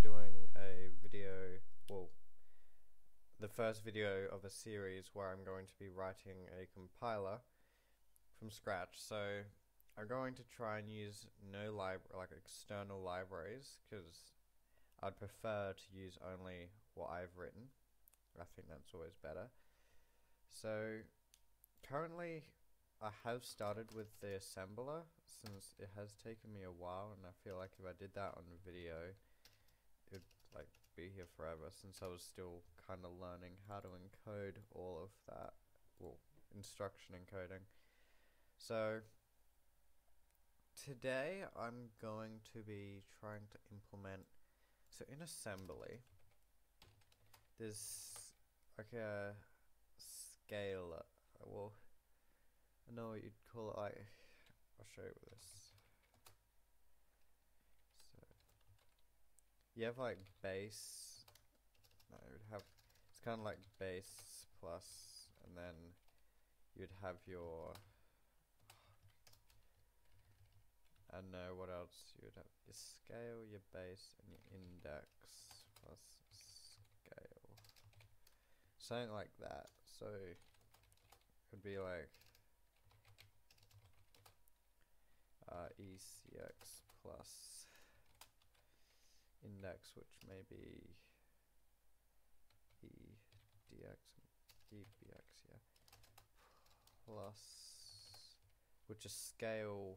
doing a video, well, the first video of a series where I'm going to be writing a compiler from scratch. So I'm going to try and use no external libraries, because I'd prefer to use only what I've written. I think that's always better. So currently I have started with the assembler, since it has taken me a while, and I feel like if I did that on video it would be here forever, since I was still kind of learning how to encode all of that, well, instruction encoding. So today I'm going to be trying to implement, so in assembly there's like a scaler, well, I know what you'd call it, I'll show you with this. So you have base, no, it would have, it's kind of like base plus, and then you'd have your, I don't know what else, you would have your scale, your base, and your index plus scale, something like that. So it would be like ECX plus index, which may be EDX, EBX, yeah, plus, which is scale.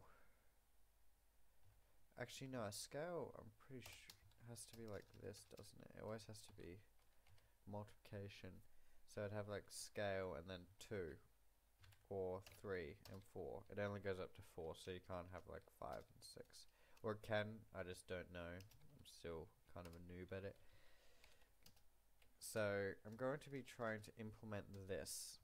Actually no, a scale, I'm pretty sure has to be like this, doesn't it? It always has to be multiplication. So it'd have scale and then 2 or 3 and 4. It only goes up to 4, so you can't have 5 and 6. Or it can, I just don't know. I'm still kind of a noob at it. So I'm going to be trying to implement this,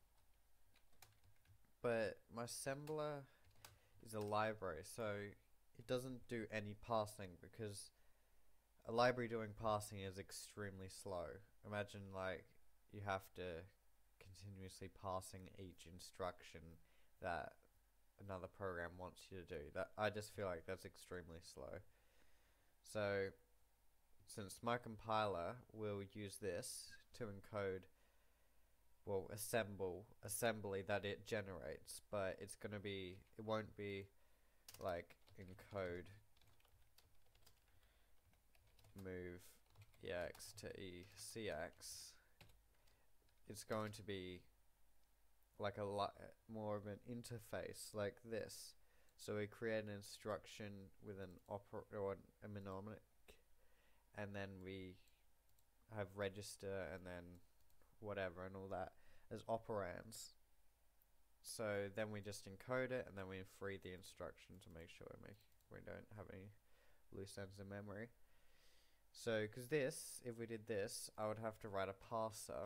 but my assembler is a library, so it doesn't do any parsing, because a library doing parsing is extremely slow. Imagine you have to continuously parsing each instruction that another program wants you to do. That, I just feel like that's extremely slow. So since my compiler will use this to encode, well, assembly that it generates, but it's gonna be, it won't be encode move EX to ECX. It's going to be more of an interface like this. So we create an instruction with an or a mnemonic, and then we have register and then whatever and all that as operands. So then we just encode it, and then we free the instruction to make sure we don't have any loose ends in memory. So because if we did this, I would have to write a parser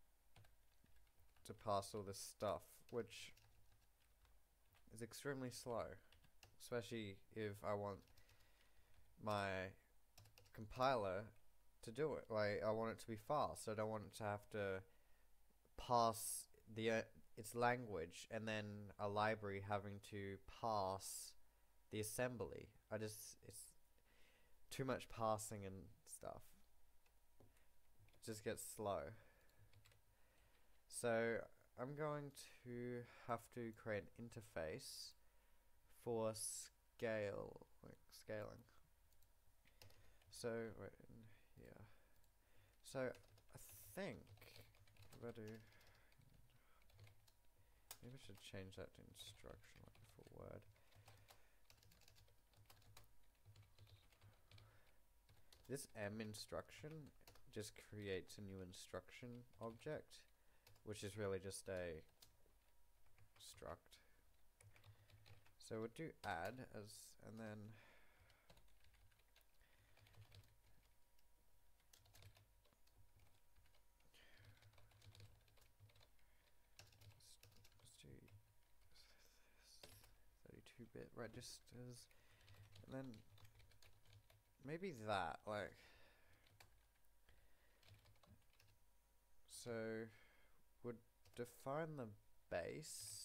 to parse all this stuff, which is extremely slow, especially if I want my compiler to do it. I want it to be fast. I don't want it to have to parse its language and then a library having to parse the assembly. It's too much parsing and stuff. It just gets slow. So I'm going to have to create an interface for scaling. So right in here. So I think if I do, maybe I should change that to instruction, like a full word. This M instruction just creates a new instruction object, which is really just a struct. So we'll do add and then let's do 32-bit registers, and then maybe that, so would define the base.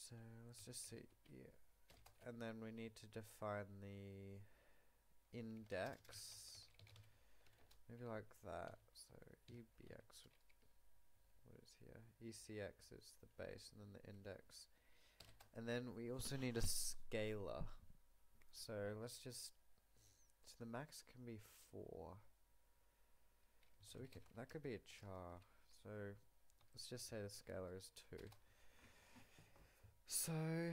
So let's just see, yeah. And then we need to define the index, maybe like that. So EBX, what is here? ECX is the base, and then the index. And then we also need a scalar. So let's just, so the max can be 4. So we can, that could be a char. So let's just say the scalar is 2. So,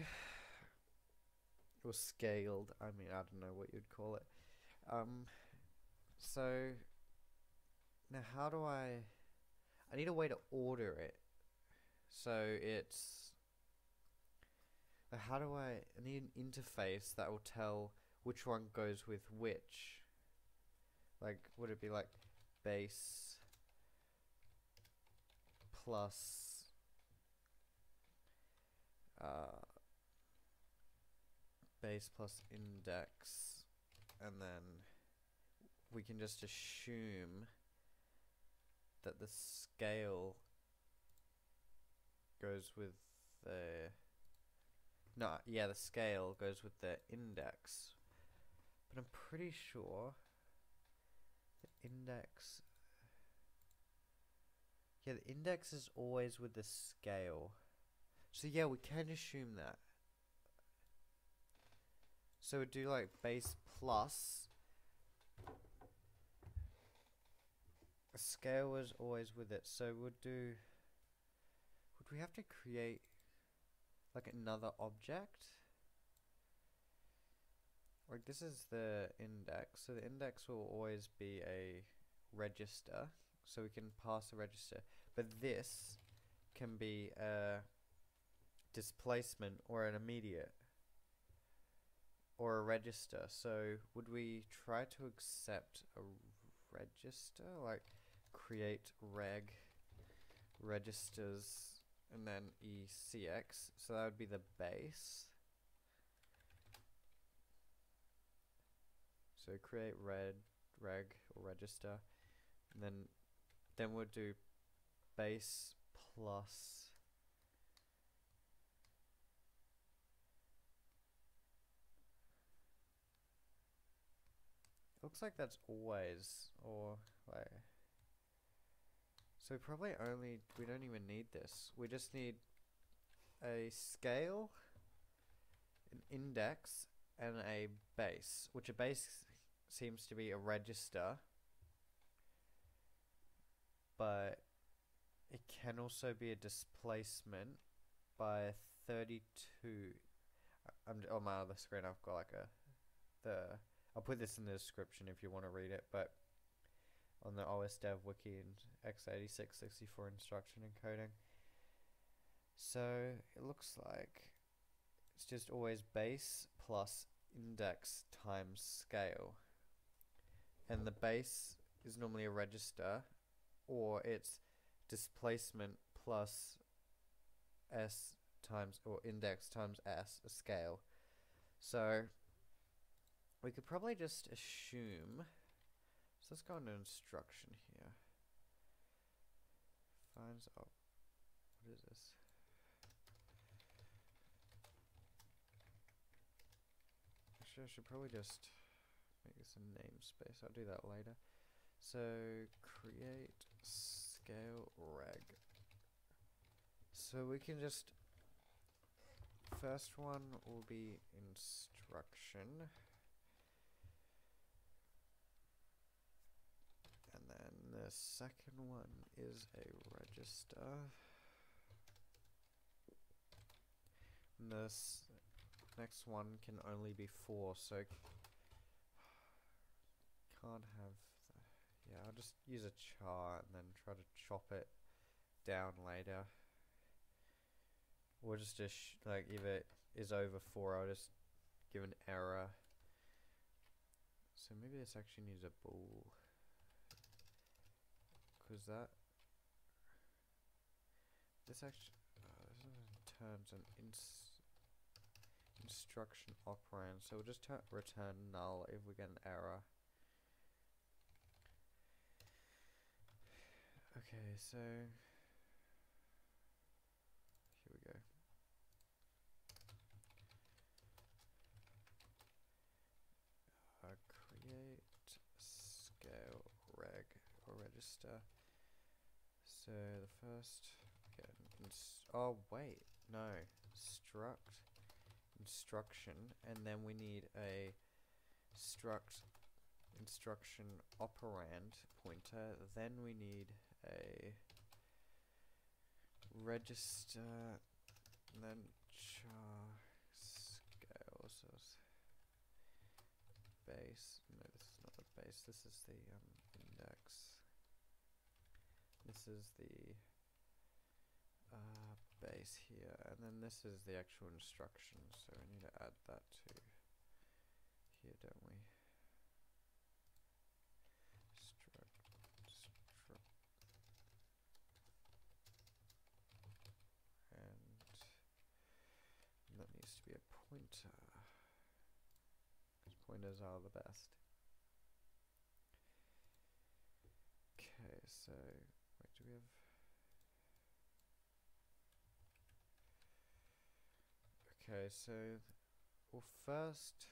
or scaled, I mean, I don't know what you'd call it. So now how do I need a way to order it. So it's, how do I need an interface that will tell which one goes with which. Like, would it be like base plus base plus index, and then we can just assume that the scale goes with the, no, yeah, the scale goes with the index, but I'm pretty sure the index, yeah, the index is always with the scale. So yeah, we can assume that. So we'd do like base plus, a scale was always with it. So we'd do, would we have to create like another object? Like this is the index, so the index will always be a register, so we can pass a register, but this can be a displacement or an immediate or a register. So would we try to accept a register, like create reg registers and then ECX, so that would be the base. So create reg or register, and then we'll do base plus looks like that's always, or like, so probably only, we don't even need this. We just need a scale, an index, and a base, which a base seems to be a register, but it can also be a displacement by 32. On my other screen I've got like I'll put this in the description if you want to read it, but on the OS Dev Wiki and x86-64 instruction encoding. So it looks like it's just always base plus index times scale. And the base is normally a register, or it's displacement plus s times, or index times s, a scale. So we could probably just assume, so let's go into instruction here. Finds, oh, what is this? Actually, I should probably just make this a namespace. I'll do that later. So create scale reg. So we can just, first one will be instruction, and then the second one is a register, and this next one can only be 4, so can't have the, yeah, I'll just use a char and then try to chop it down later, or just like if it is over 4 I'll just give an error. So maybe this actually needs a bool, because this actually turns an instruction operand, so we'll just return null if we get an error. Okay, so here we go. register. So the first, oh wait, no, struct instruction, and then we need a struct instruction operand pointer, then we need a register, and then char scale, so base, no, this is not the base, this is the index, this is the base here, and then this is the actual instruction, so we need to add that to here, don't we? And that needs to be a pointer, because pointers are the best. Okay, so wait, do we have? Okay, so well, first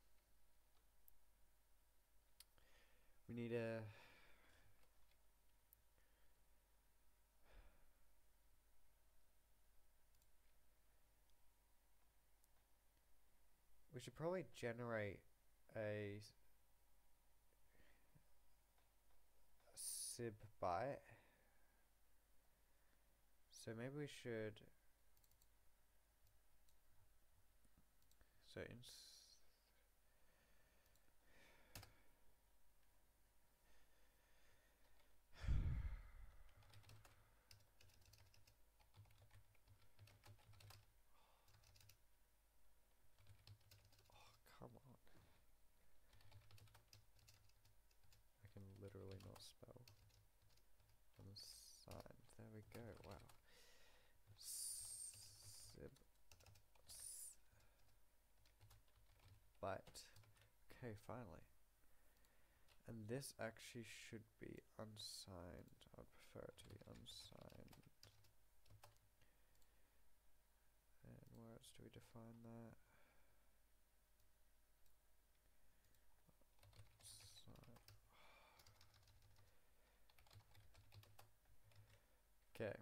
we need a we should probably generate a sib byte. So maybe we should come on. I can literally not spell. Unsigned. There we go. Wow. Sib byte. Okay, finally. And this actually should be unsigned. I would prefer it to be unsigned. And where else do we define that? Okay.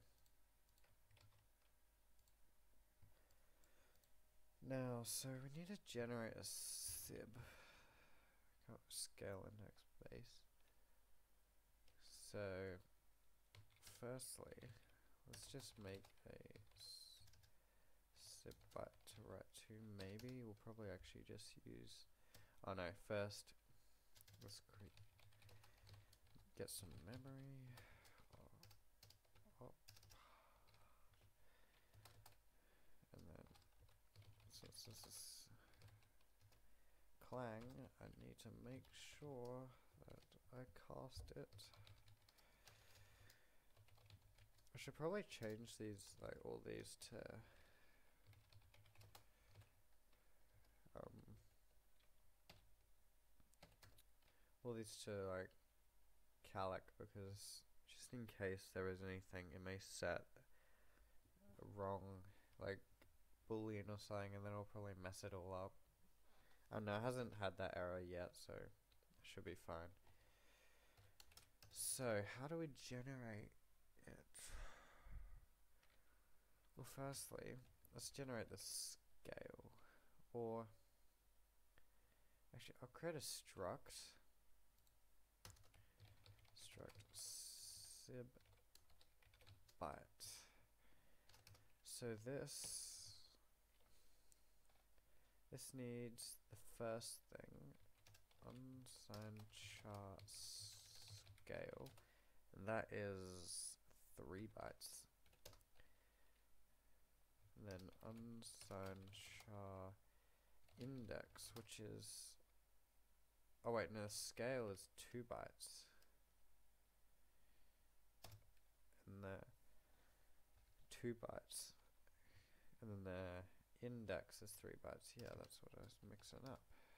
Now, so we need to generate a sib. Scale index base. So, firstly, let's just make a sib byte to write to. Maybe we'll probably actually just use. Oh no! First, let's get some memory. And then, since this is Clang, I need to make sure that I cast it. I should probably change these, like all these to like calc, because just in case there is anything, it may set wrong, like boolean or something, and then it'll probably mess it all up. Oh no, it hasn't had that error yet, so it should be fine. So how do we generate it? Well, firstly, let's generate the scale, or actually I'll create a struct sib byte. So this needs the first thing, unsigned char scale, and that is 3 bytes. And then unsigned char index, which is, oh wait, no, scale is 2 bytes. And the 2 bytes. And then the index is 3 bytes. Yeah, that's what I was mixing up.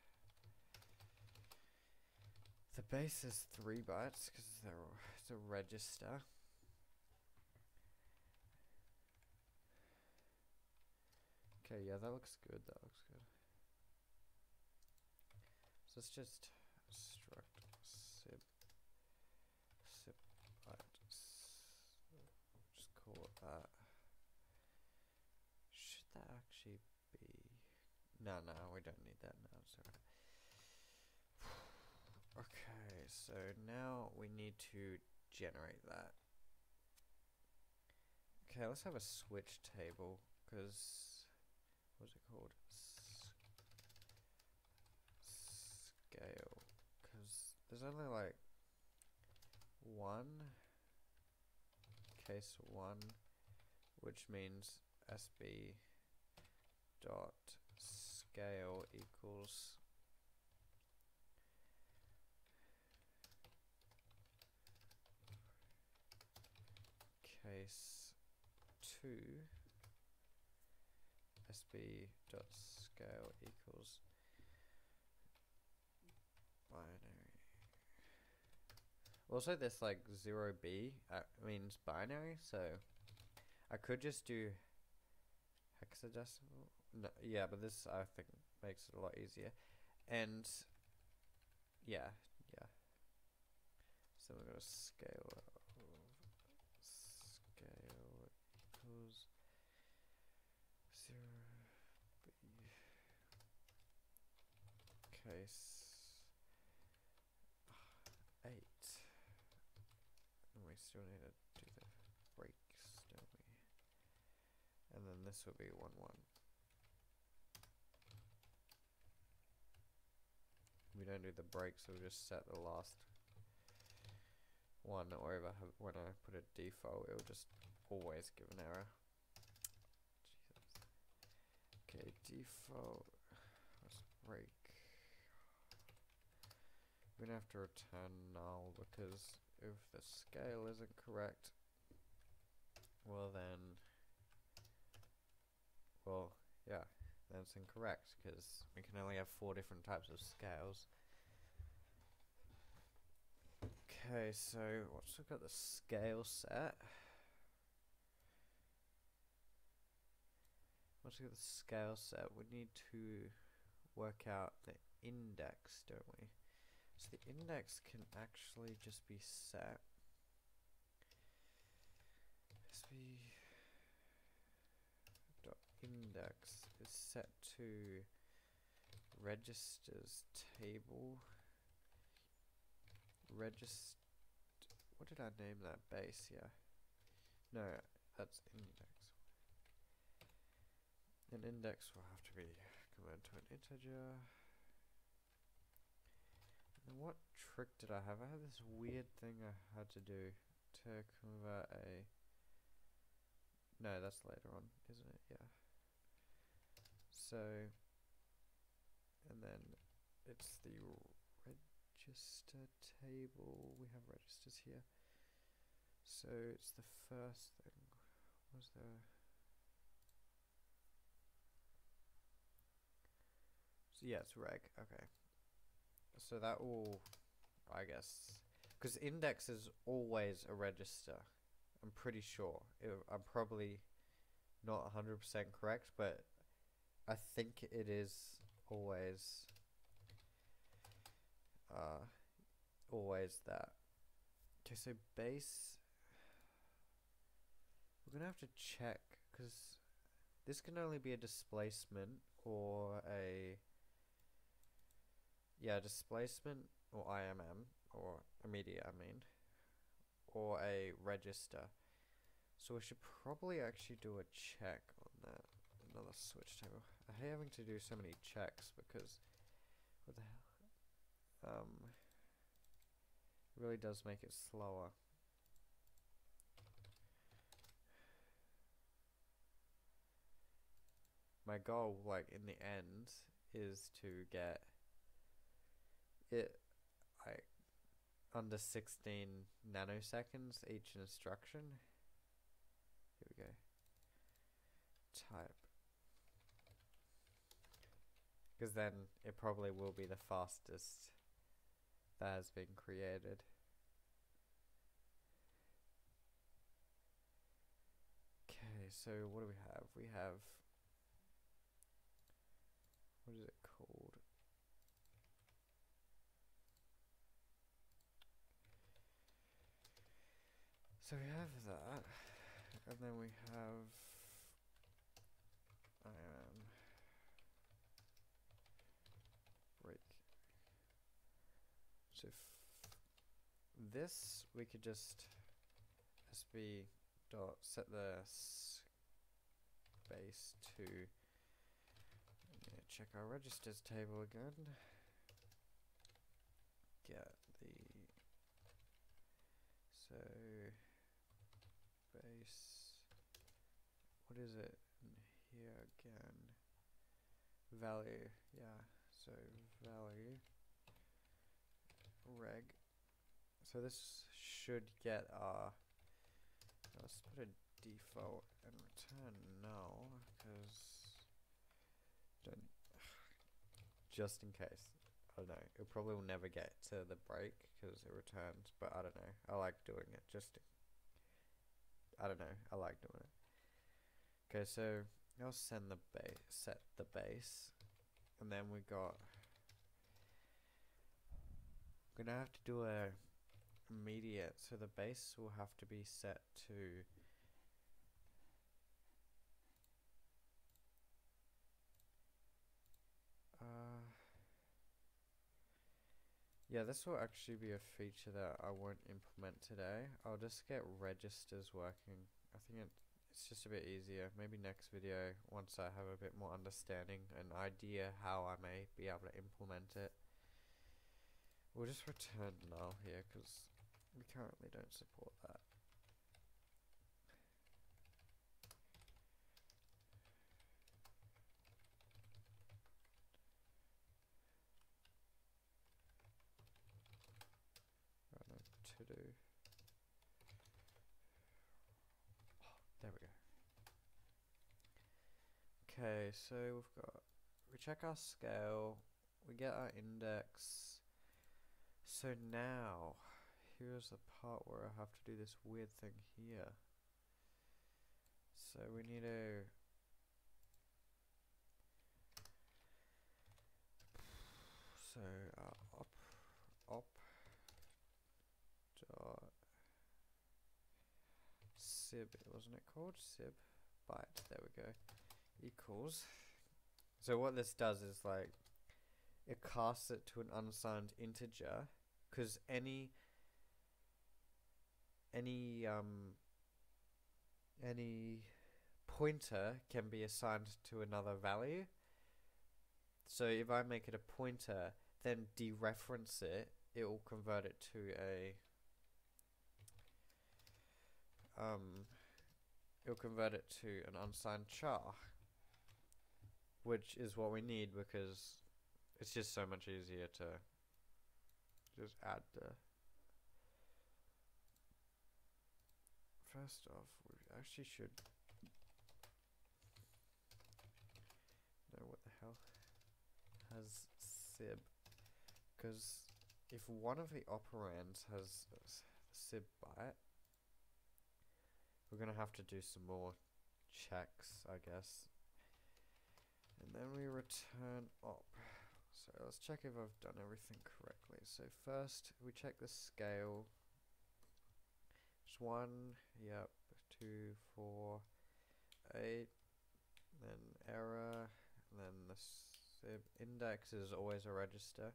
The base is 3 bytes because it's a register. Okay, yeah, that looks good. That looks good. So let's just struct sib actually be... No, we don't need that now. Sorry. Okay, so now we need to generate that. Okay, let's have a switch table, because... What's it called? Scale. Because there's only like one, case 1, which means SB dot scale equals case 2 SB dot scale equals binary. Also, this like 0b means binary, so I could just do hexadecimal. No, yeah, but this I think makes it a lot easier. And yeah. So we're gonna scale equals 0b case 8. And we still need to do the breaks, don't we? And then this will be 1, 1. We don't do the breaks, so we'll just set the last one, or when I put a default, it'll just always give an error. Jesus. Okay, default. Let's break. We're gonna have to return null, because if the scale isn't correct, well then, yeah, then it's incorrect, because we can only have 4 different types of scales. Okay, so once we've got the scale set, we need to work out the index, don't we? So the index can actually just be set. Index is set to registers table. What did I name that? Base, yeah. No, that's index. An index will have to be converted to an integer. And what trick did I have? I had this weird thing I had to do to convert a... No, that's later on, isn't it? Yeah. So, and then it's the register table. We have registers here. So it's the first thing. Was there? So yeah, it's reg. Okay. So that will, I guess, because index is always a register. I'm pretty sure. I'm probably not 100% correct, but I think it is always that. Okay, so base, we're gonna have to check, because this can only be a displacement or a displacement or IMM, or immediate, I mean, or a register. So we should probably actually do a check on that. Another switch table. I hate having to do so many checks, because what the hell? It really does make it slower. My goal, like, in the end, is to get it like under 16 nanoseconds each instruction. Here we go. Type. Because then it probably will be the fastest that has been created. Okay, so what do we have? We have, what is it called? So we have that, and then we have So this we could just sb dot set the space to, check our registers table again, get the, so base, what is it in here again, value, yeah, so value reg, so this should get our, let's put a default and return null, because don't, just in case. I don't know, it probably will never get to the break because it returns, but I don't know, I like doing it, I don't know, I like doing it. Okay, so I'll send the base, set the base, and then we got, I'm gonna have to do a immediate, so the base will have to be set to yeah, this will actually be a feature that I won't implement today. I'll just get registers working. I think it's just a bit easier. Maybe next video, once I have a bit more understanding, an idea how I may be able to implement it. We'll just return null here because we currently don't support that. To do. Oh, there we go. Okay, so we check our scale, we get our index. So now, here's the part where I have to do this weird thing here. So we need to, so op dot sib, wasn't it called sib byte, there we go, equals, so what this does is like it casts it to an unsigned integer, because any pointer can be assigned to another value. So if I make it a pointer, then dereference it, it will convert it to a it'll convert it to an unsigned char, which is what we need because it's just so much easier to just add the. First off, we actually should know what the hell has sib, because if one of the operands has sib byte, we're gonna have to do some more checks, I guess. And then we return op. So let's check if I've done everything correctly. So first we check the scale. Just 1, yep, 2, 4, 8, then error, and then the sib index is always a register.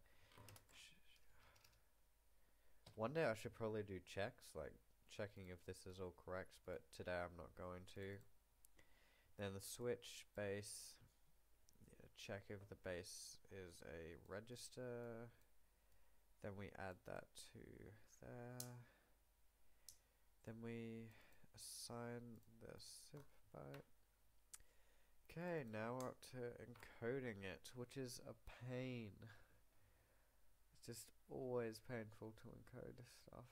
One day I should probably do checks, like checking if this is all correct, but today I'm not going to. Then the switch base, check if the base is a register, then we add that to there, then we assign the sib byte. Okay, now we're up to encoding it, which is a pain. It's just always painful to encode stuff.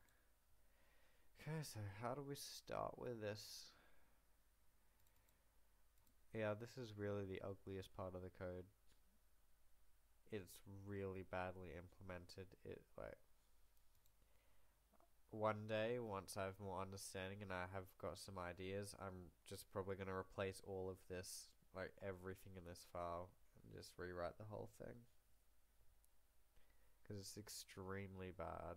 Okay, so how do we start with this? Yeah, this is really the ugliest part of the code. It's really badly implemented. It like one day, once I have more understanding and I have got some ideas, I'm just probably going to replace all of this, like everything in this file, and just rewrite the whole thing. Because it's extremely bad.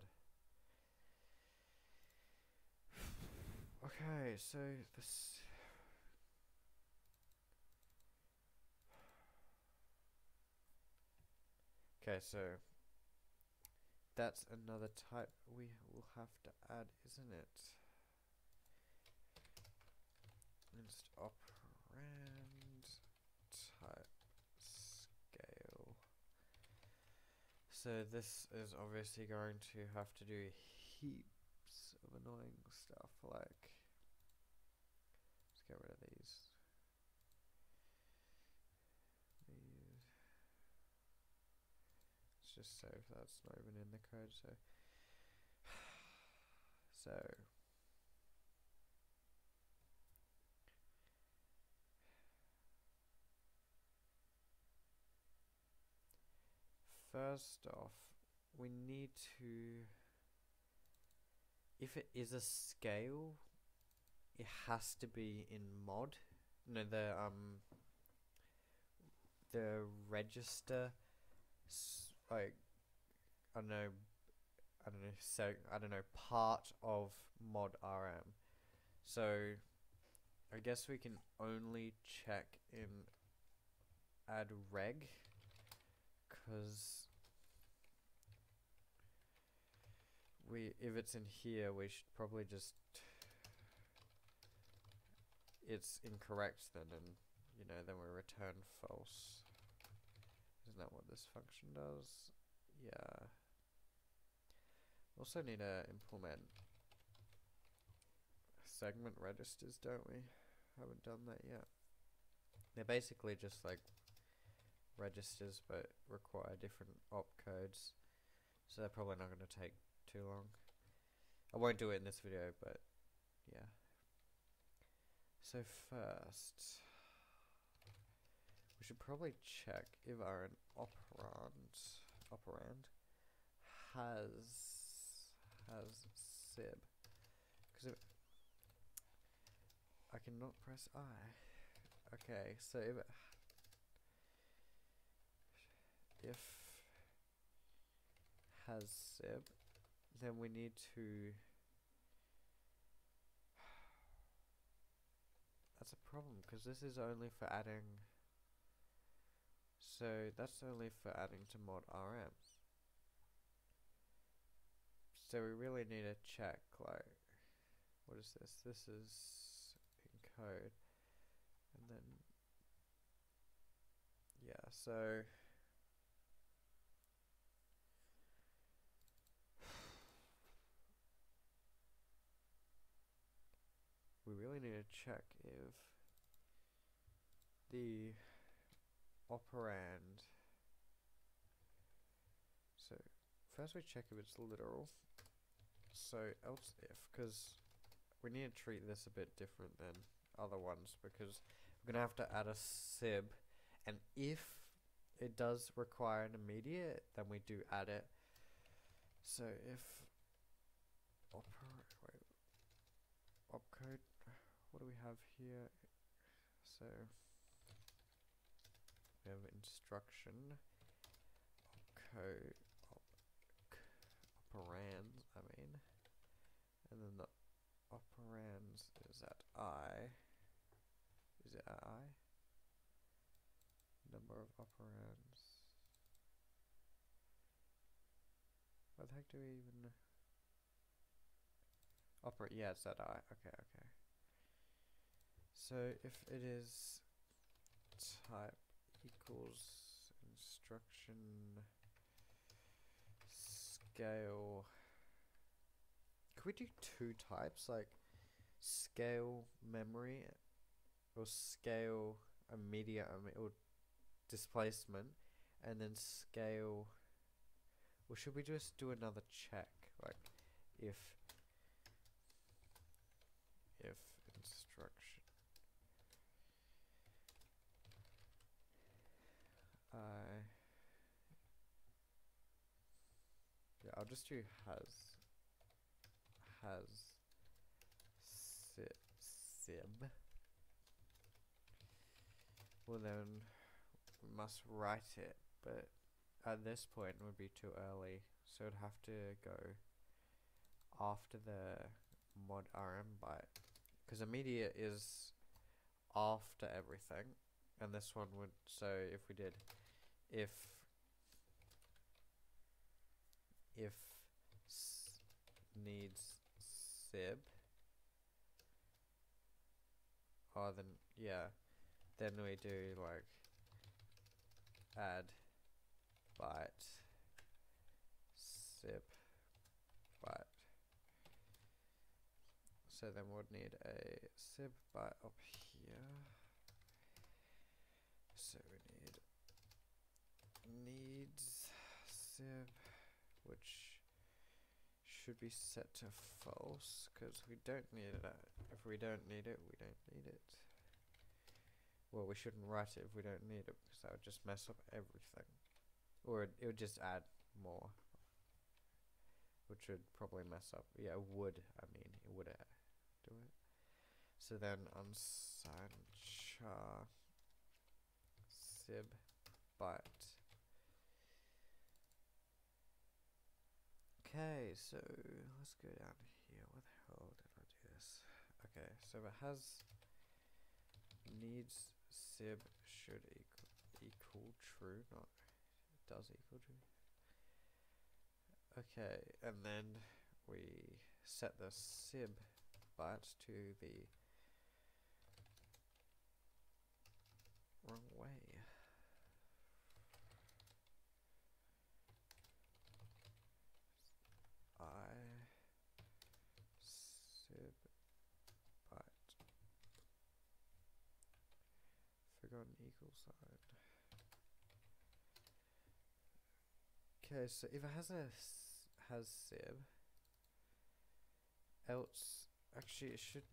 Okay, so this... Okay, so that's another type we will have to add, isn't it? Inst operand type scale. So this is obviously going to have to do heaps of annoying stuff, like, let's get rid of these. Let's just save that's not even in the code, so first off, we need to, if it is a scale, it has to be in mod. No, the register, like, I don't know, so I don't know, part of mod RM. So I guess we can only check in add reg, because if it's in here, we should probably just, it's incorrect then, and you know, then we return false. Isn't that what this function does? Yeah. Also need to implement segment registers, don't we? Haven't done that yet. They're basically just like registers, but require different opcodes, so they're probably not going to take too long. I won't do it in this video, but yeah. So first, we should probably check if our operand has sib, because I cannot press I. Okay, so if has sib, then we need to, that's a problem, because this is only for adding, so that's only for adding to mod RM. So we really need to check, like, what is this? This is in code, and then, yeah, so we really need to check if the operand, so first we check if it's literal, so else if, because we need to treat this a bit different than other ones, because we're going to have to add a sib, and if it does require an immediate, then we do add it. So if opcode, what do we have here? So we have instruction, opcode, operands, and then the operands is at I. Is it at I? Number of operands. What the heck do we even operate? Yeah, it's at I. Okay. So if it is type equals instruction scale, could we do two types, like scale memory or scale immediate or displacement, and then scale, or should we just do another check, like if instruction yeah, I'll just do has sib. Well, then we must write it, but at this point it would be too early, so it'd have to go after the mod RM byte, because immediate is after everything, and this one would, so if we did if if needs sib. Oh, then yeah, then we do like add byte sib byte. So then we'll need a sib byte up here. So we need needs sib, which should be set to false because we don't need it. If we don't need it, we don't need it. Well, we shouldn't write it if we don't need it because that would just mess up everything. Or it would just add more, which would probably mess up. Yeah, it would. I mean, it would do it. So then unsigned char sib byte. Okay, so let's go down here. What the hell did I do this? Okay, so it has needs sib should equal true, not does equal true. Okay, and then we set the sib byte to the wrong way. Sib byte. Forgotten equal sign. Okay, so if it has sib, else actually it should.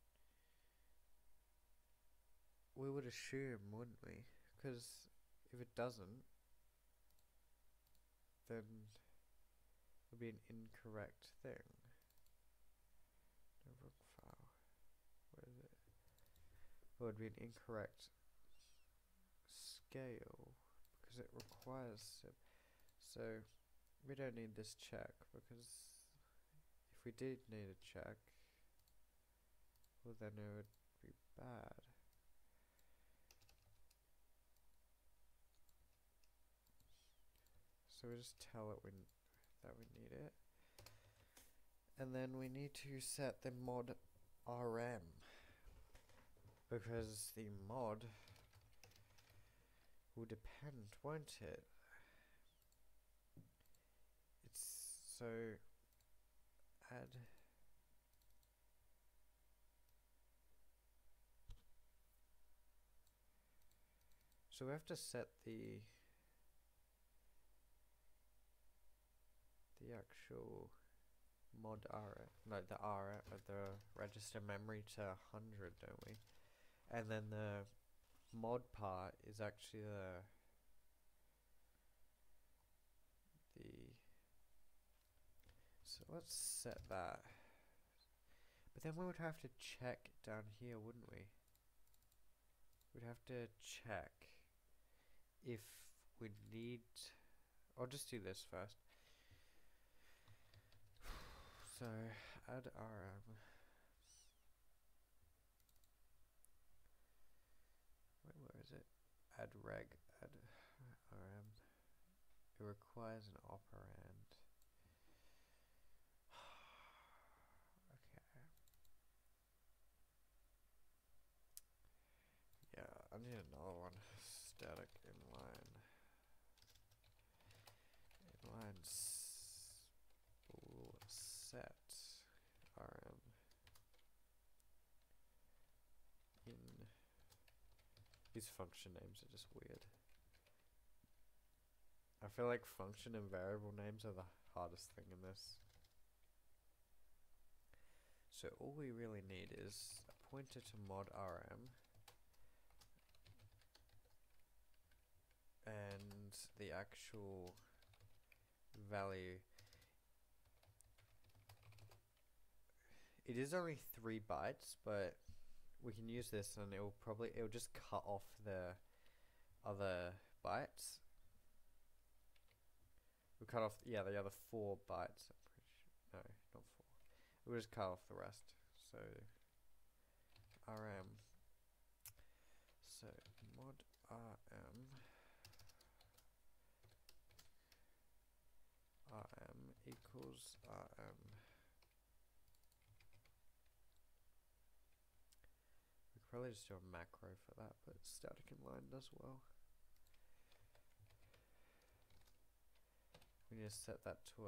We would assume, wouldn't we? Because if it doesn't, then it would be an incorrect thing. Notebook file. Where is it? It would be an incorrect scale because it requires sib. So we don't need this check because if we did need a check, well then it would be bad. So we just tell it that we need it. And then we need to set the mod rm because the mod will depend, won't it? It's so add so we have to set the actual mod the register memory to 100, don't we? And then the mod part is actually so let's set that. But then we would have to check down here, wouldn't we? We'd have to check if we need. I'll just do this first. So add rm. Where is it? Add reg, add rm. It requires an operand. Okay. Yeah, I need another one. Static inline. Inline set rm in. These function names are just weird. I feel like function and variable names are the hardest thing in this. So all we really need is a pointer to mod rm and the actual value. It is only 3 bytes, but we can use this and it'll just cut off the other bytes. We'll cut off, yeah, the other 4 bytes. No, not 4. We'll just cut off the rest. So rm. So mod rm equals rm. We could probably just do a macro for that, but static inline does well. We need to set that to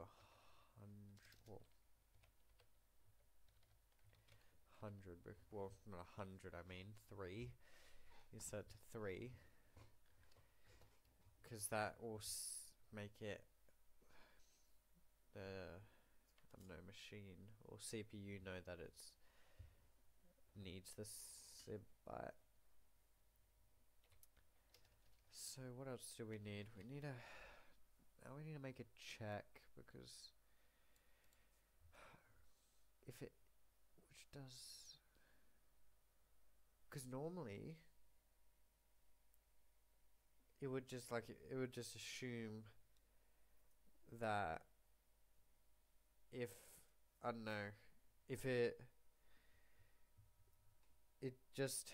100, well, not 100, I mean 3. You set it to 3, because that will make it the, I don't know, machine or CPU know that it's needs the SIB byte. So what else do we need? We need a, now we need to make a check, because if it, which does, because normally it would just like, it would just assume that if, I don't know, if it just,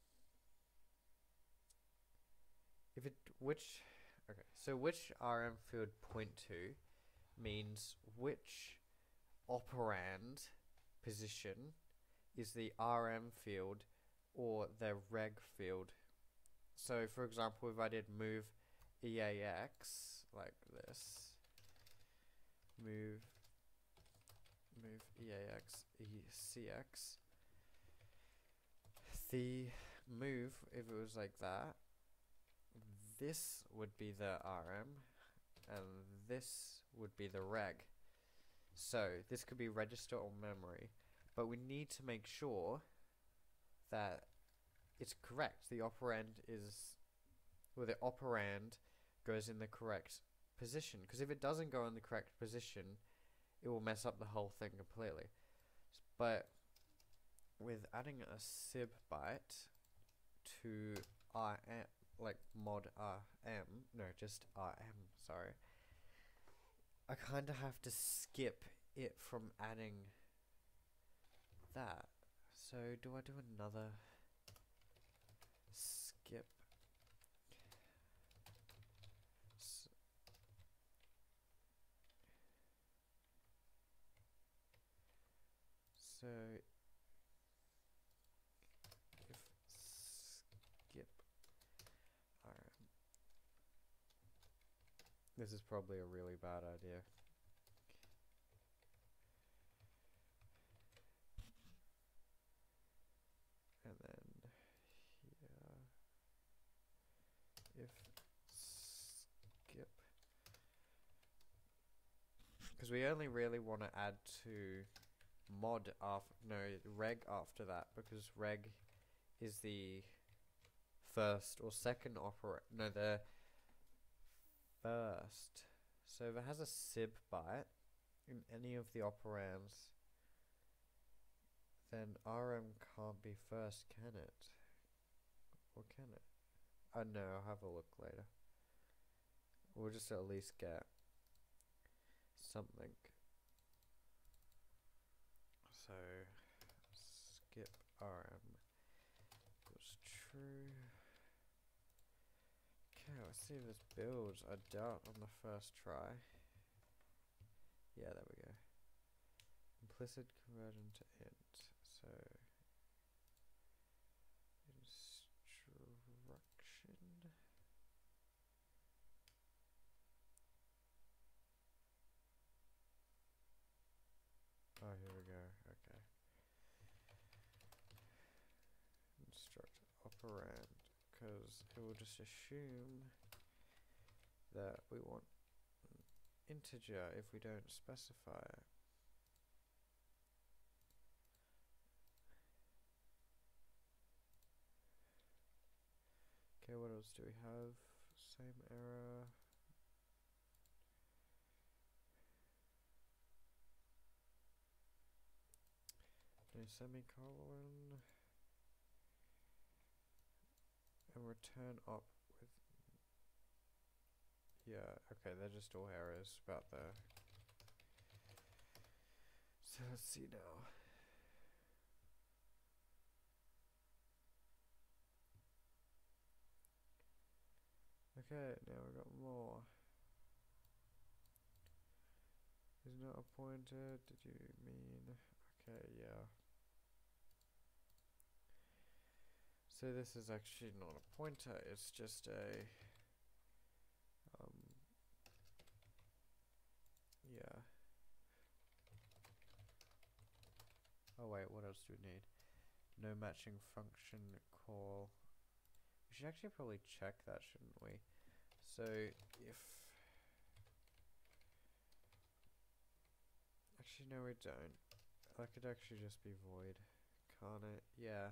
if it, which, okay, so which RM field point to means which operand position is the RM field or the reg field. So for example, if I did move EAX like this, move EAX ECX, the move, if it was like that, this would be the RM and this would be the reg. So this could be register or memory, but we need to make sure that it's correct. The operand is, well, the operand goes in the correct position, because if it doesn't go in the correct position, it will mess up the whole thing completely. But with adding a SIB byte to RM, like mod RM, no, just RM, sorry, I kind of have to skip it from adding that. So do I do another skip? So if skip RM, this is probably a really bad idea. And then here, if skip, because we only really want to add to mod after, no, reg after that, because reg is the first or second no, the first. So if it has a SIB byte in any of the operands, then RM can't be first, can it? Or can it? I don't know, I'll have a look later. We'll just at least get something. So skip RM equals true. Okay, let's see if this builds. I doubt on the first try. Yeah, there we go. Implicit conversion to int. So instruction. Oh, here we go. Okay. Instruct operand, because it will just assume that we want an integer if we don't specify it. Okay, what else do we have? Same error. No semicolon. And return op with, yeah, okay, they're just all errors about the, so let's see now. Okay, now we've got more. Is not a pointer, did you mean? Okay, yeah. So this is actually not a pointer, it's just a, yeah. Oh wait, what else do we need? No matching function call. We should actually probably check that, shouldn't we? So if, actually no we don't. That could actually just be void, can't it? Yeah.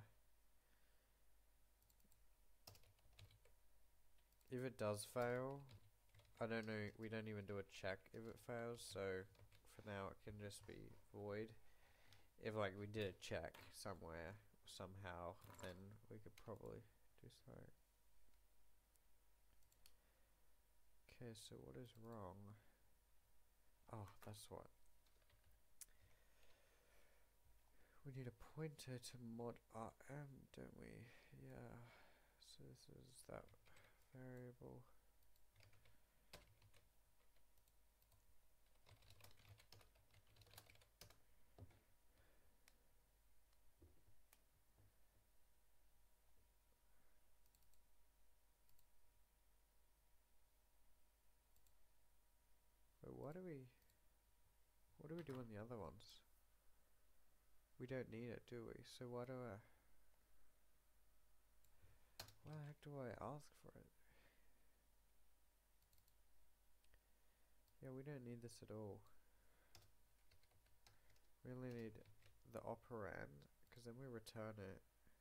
If it does fail, I don't know, we don't even do a check if it fails, so for now it can just be void. If like we did a check somewhere, somehow, then we could probably do so. Okay, so what is wrong? Oh, that's what. We need a pointer to mod rm, don't we? Yeah. So this is that variable. But what do we do on the other ones? We don't need it, do we? So why the heck do I ask for it? Yeah, we don't need this at all. We only need the operand, because then we return it.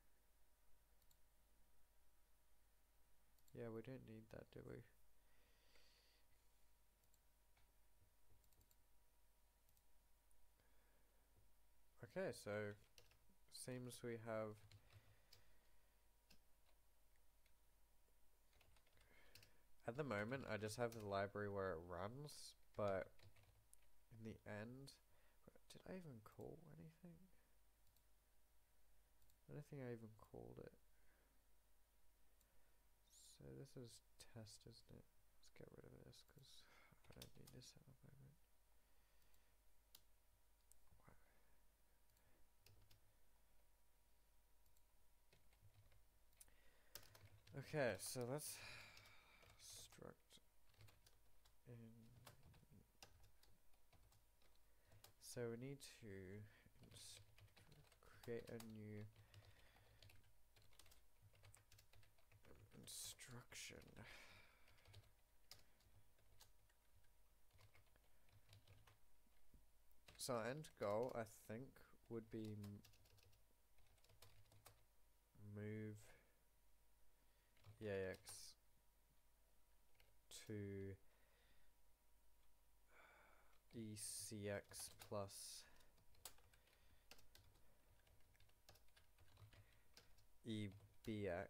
Yeah, we don't need that, do we? Okay, so seems we have at the moment I just have the library where it runs, but in the end, did I even call anything? I don't think I even called it. So this is test, isn't it? Let's get rid of this because I don't need this at the moment. Okay, so let's struct in. So we need to create a new instruction. So our end goal, I think, would be move EAX to ECX plus EBX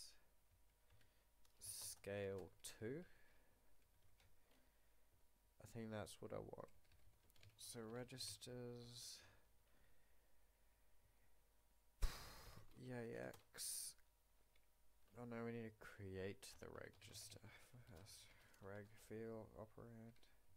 scale 2. I think that's what I want. So registers EAX. Oh no, we need to create the register first. Reg field operand.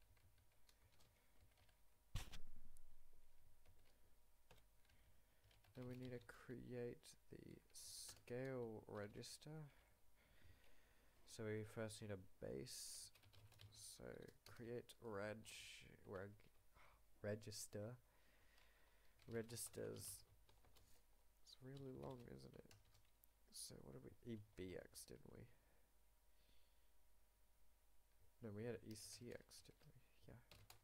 Then we need to create the scale register. So we first need a base. So create register. Registers. It's really long, isn't it? So what did we EBX, didn't we? No, we had ECX, didn't we? Yeah.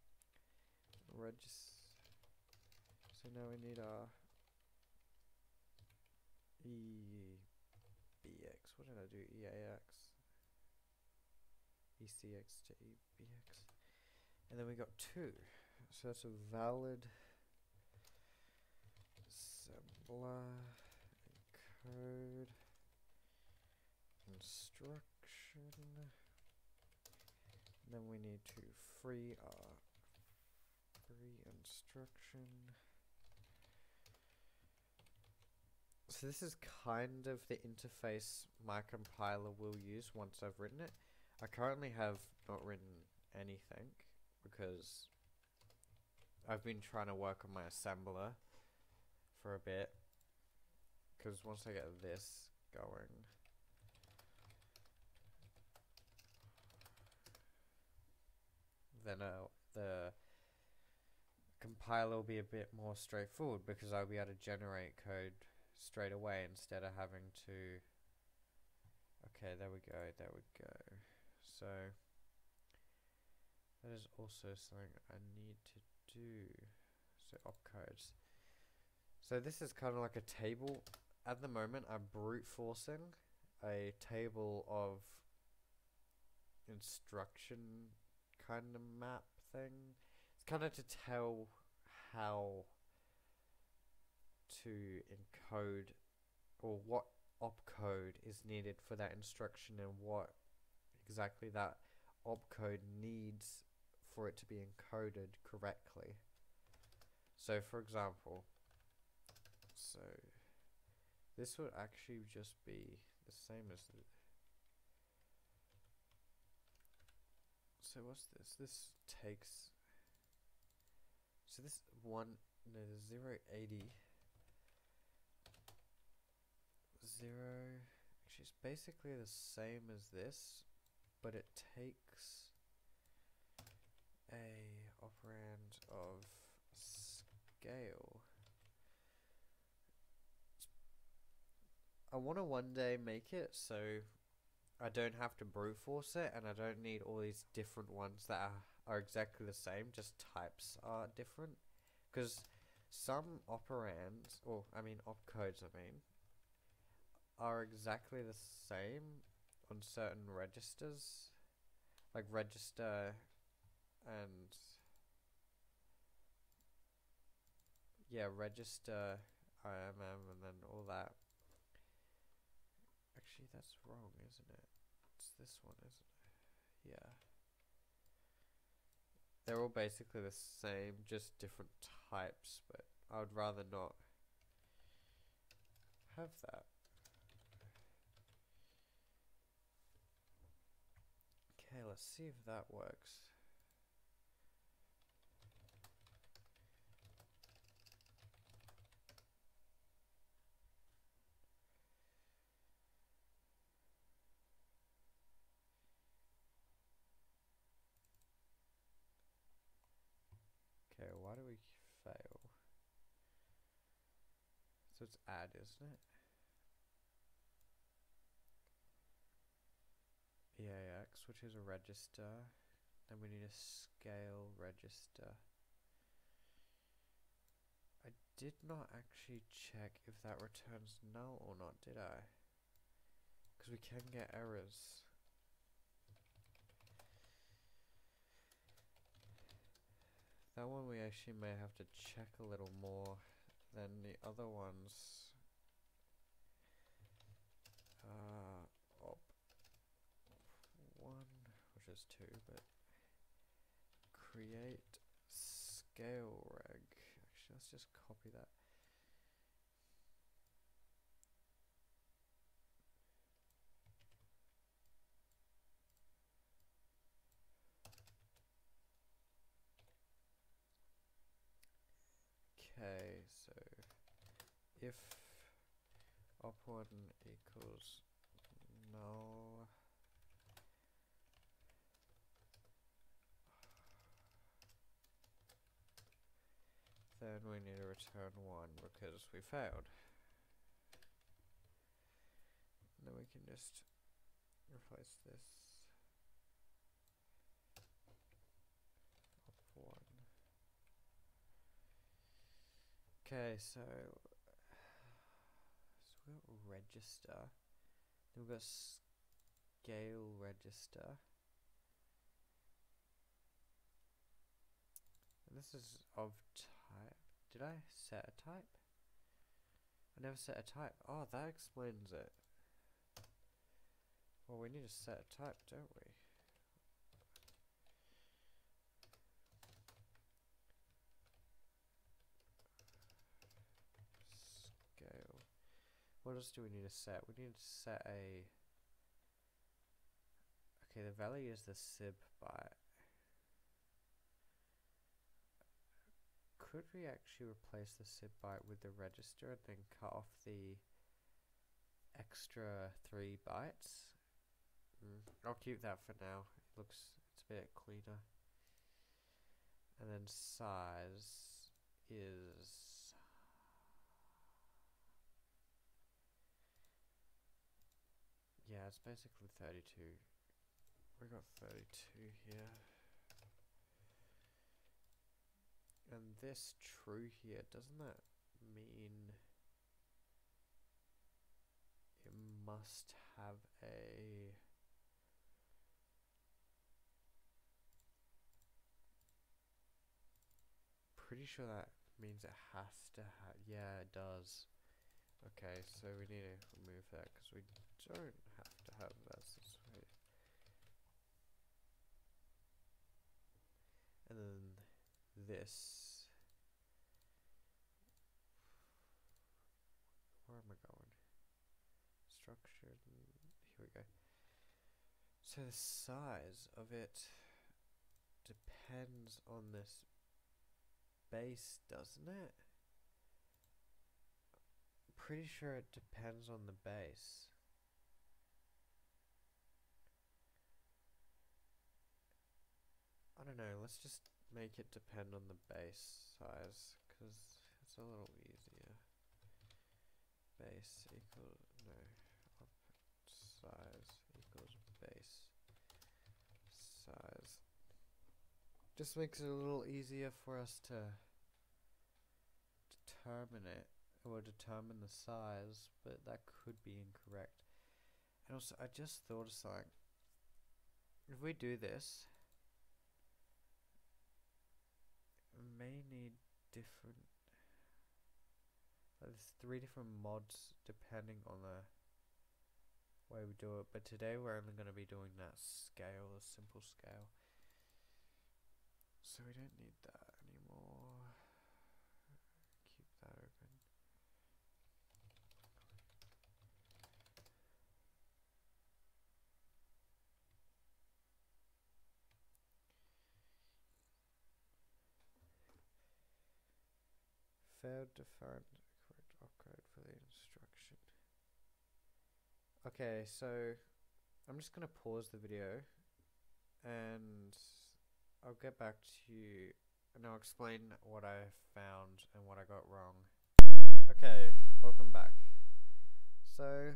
So now we need our EBX. What did I do? EAX. ECX to EBX. And then we got 2. So that's a valid assembler code instruction. And then we need to free instruction. So this is kind of the interface my compiler will use once I've written it. I currently have not written anything because I've been trying to work on my assembler for a bit, because once I get this going, then the compiler will be a bit more straightforward, because I'll be able to generate code straight away instead of having to. Okay, there we go, there we go. So that is also something I need to do. So opcodes. So this is kind of like a table. At the moment, I'm brute forcing a table of instruction kind of map thing. It's kind of to tell how to encode, or what opcode is needed for that instruction, and what exactly that opcode needs for it to be encoded correctly. So for example, so this would actually just be the same as the. So what's this? This takes. So this one, no, 080. 0. Actually, it's basically the same as this, but it takes a operand of scale. I want to one day make it so I don't have to brute force it, and I don't need all these different ones that are exactly the same, just types are different. Because some operands, or I mean opcodes, are exactly the same on certain registers, like register and register, IMM, and then all that. Actually, that's wrong, isn't it? It's this one, isn't it? Yeah. They're all basically the same, just different types, but I would rather not have that. Okay, let's see if that works. Okay, why do we fail? So it's add, isn't it? EAX, which is a register. Then we need a scale register. I did not actually check if that returns null or not, did I? Because we can get errors. That one we actually may have to check a little more than the other ones. Op1, which is 2, but create scale reg. Actually, let's just copy that. Okay, so if op1 equals null, then we need to return 1 because we failed. And then we can just replace this op1. Okay, so we've got register, then we've got scale register, and this is of type. Did I set a type? I never set a type. Oh, that explains it. Well, we need to set a type, don't we? Scale. What else do we need to set? We need to set a. Okay, the value is the sib byte. could we actually replace the SID byte with the register and then cut off the extra 3 bytes? I'll keep that for now. It's a bit cleaner. And then size is it's basically 32. We got 32 here. And this true here, doesn't that mean it must have a pretty sure that means it has to have, yeah, it does. Okay, so we need to remove that because we don't have to have that this way. And then this, where am I going? Structured, here we go. So the size of it depends on this base, doesn't it? Pretty sure it depends on the base. I don't know, let's just make it depend on the base size, because it's a little easier. Base equals, no, up size equals base size. Just makes it a little easier for us to determine it, or determine the size, but that could be incorrect. And also, I just thought of something. If we do this, we may need different, there's 3 different mods depending on the way we do it, but today we're only going to be doing that scale, a simple scale. So we don't need that anymore. Keep that open. Failed to find correct opcode for the instruction. Okay, so I'm just gonna pause the video and I'll get back to you and I'll explain what I found and what I got wrong. Okay, welcome back. So,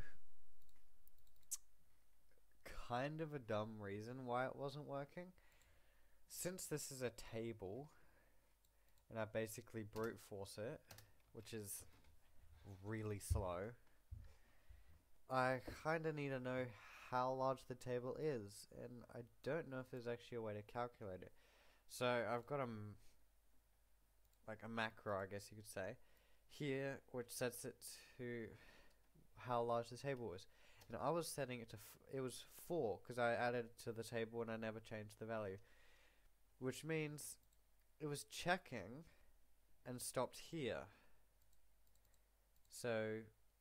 kind of a dumb reason why it wasn't working. Since this is a table, and I basically brute force it, which is really slow, I kind of need to know how large the table is, and I don't know if there's actually a way to calculate it. So I've got like a macro, I guess you could say, here, which sets it to how large the table is. And I was setting it to, it was 4, because I added it to the table and I never changed the value. Which means it was checking and stopped here. So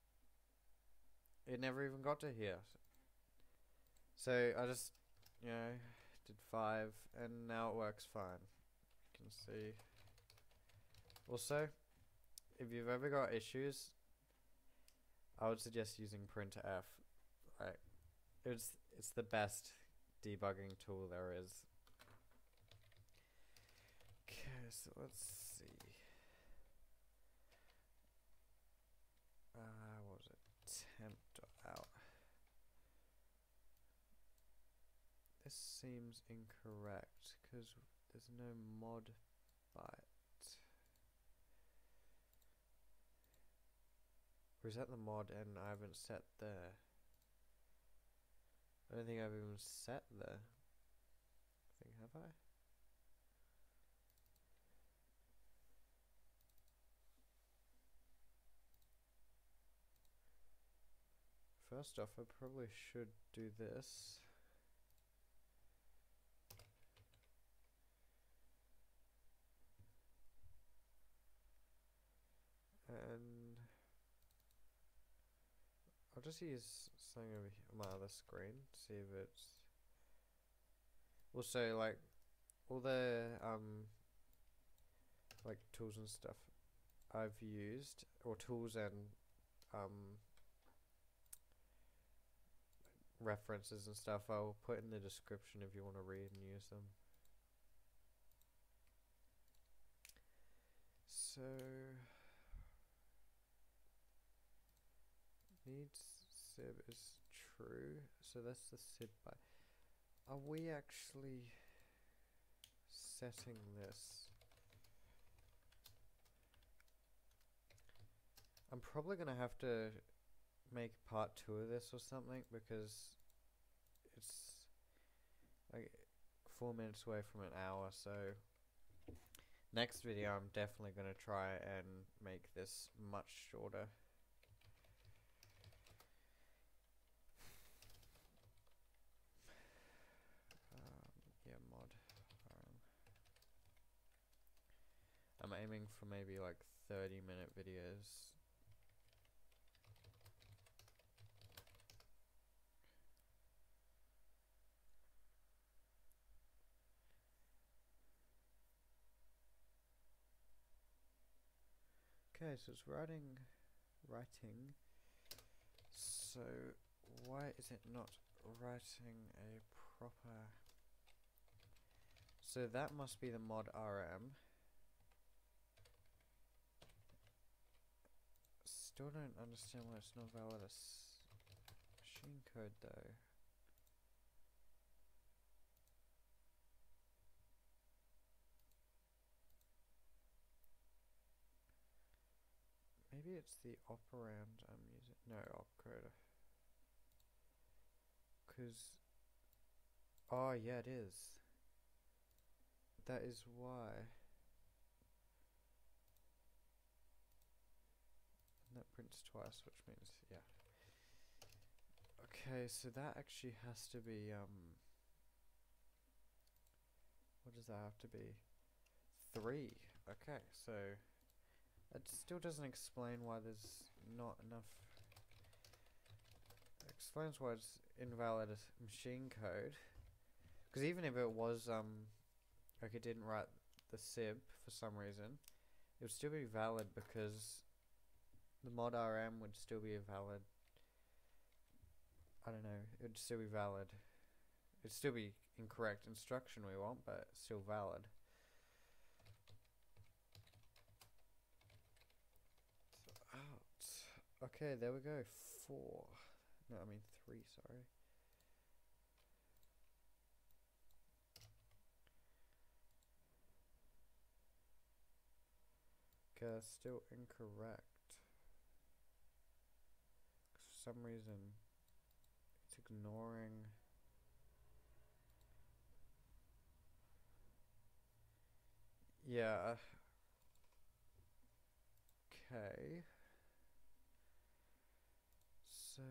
it never even got to here. So I just, did 5 and now it works fine. You can see. Also, if you've ever got issues, I would suggest using printf. Like, it's the best debugging tool there is. Okay, so let's see. What was it? Temp.out. This seems incorrect because there's no mod byte. Or is that the mod and I haven't set there? I don't think I've even set there. Have I? First off, I probably should do this. And I'll just use something over here on my other screen, see if it's also like all the like tools and stuff I've used, or tools and references and stuff, I'll put in the description if you want to read and use them. So needs sib is true, so that's the sib byte. Are we actually setting this? I'm probably gonna have to make part 2 of this or something, because it's like 4 minutes away from an hour, so next video I'm definitely gonna try and make this much shorter. Yeah, mod. I'm aiming for maybe like 30-minute videos. Okay, so it's writing. So why is it not writing a proper? So that must be the mod RM. Still don't understand why it's not valid as machine code though. Maybe it's the operand I'm using. No, opcode. Cause, oh yeah, it is. That is why. And that prints twice, which means, yeah. Okay, so that actually has to be, what does that have to be? 3. Okay, so it still doesn't explain why there's not enough. It explains why it's invalid as machine code. Because even if it was, like it didn't write the sib for some reason, it would still be valid because the mod RM would still be a valid. I don't know, it would still be valid. It'd still be incorrect instruction we want, but still valid. Out. Okay, there we go. 4. No, I mean 3, sorry. Okay, still incorrect. For some reason, it's ignoring. Yeah. Okay. So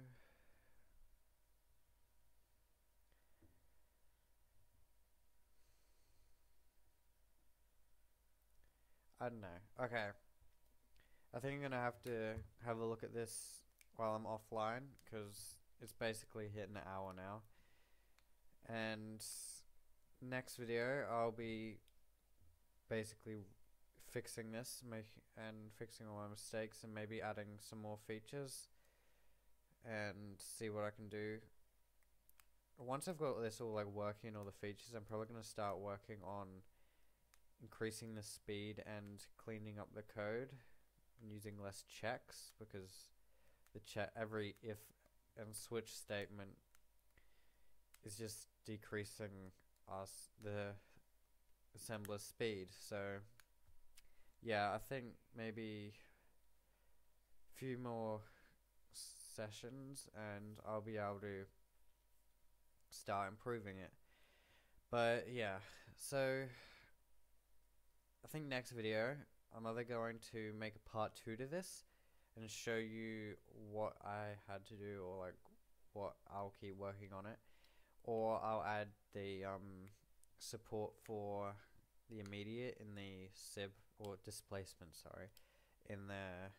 I don't know. Okay. I think I'm gonna have to have a look at this while I'm offline, because it's basically hitting an hour now. And next video I'll be basically fixing this, fixing all my mistakes, and maybe adding some more features and see what I can do. Once I've got this all like working, all the features, I'm probably going to start working on increasing the speed and cleaning up the code and using less checks, because the every if and switch statement is just decreasing the assembler's speed. So yeah, I think maybe a few more sessions and I'll be able to start improving it. But yeah, so I think next video I'm either going to make a part 2 to this and show you what I had to do, or like what I'll keep working on it, or I'll add the support for the immediate in the sib, or displacement, sorry, in the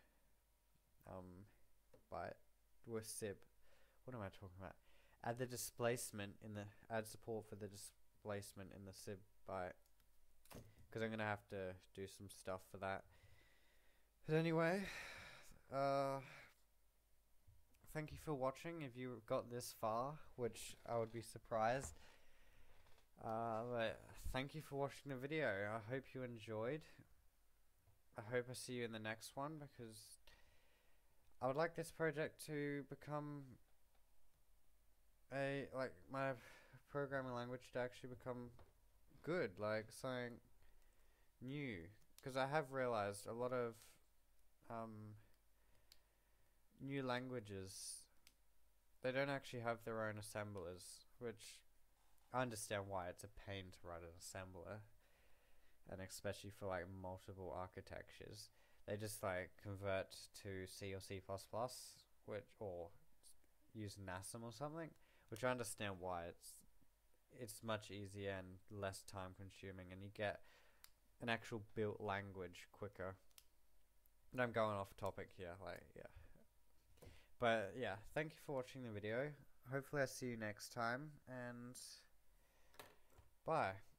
byte with sib. What am I talking about? Add the displacement in the add support for the displacement in the sib byte because I'm gonna have to do some stuff for that. But anyway, thank you for watching if you got this far, which I would be surprised. But thank you for watching the video. I hope you enjoyed. I hope I see you in the next one, because I would like this project to become my programming language to actually become good, like something new. Because I have realized a lot of new languages, they don't actually have their own assemblers, which I understand why it's a pain to write an assembler, and especially for like multiple architectures. They just like convert to C or C++, or use NASM or something, which I understand why. It's much easier and less time consuming, and you get an actual built language quicker. And I'm going off topic here, but yeah, thank you for watching the video. Hopefully I see you next time, and bye.